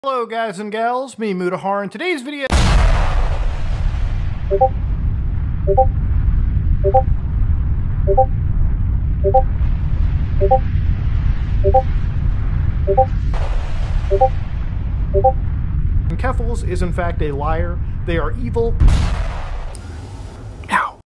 Hello guys and gals, me Mutahar. In today's video Keffals is in fact a liar. They are evil.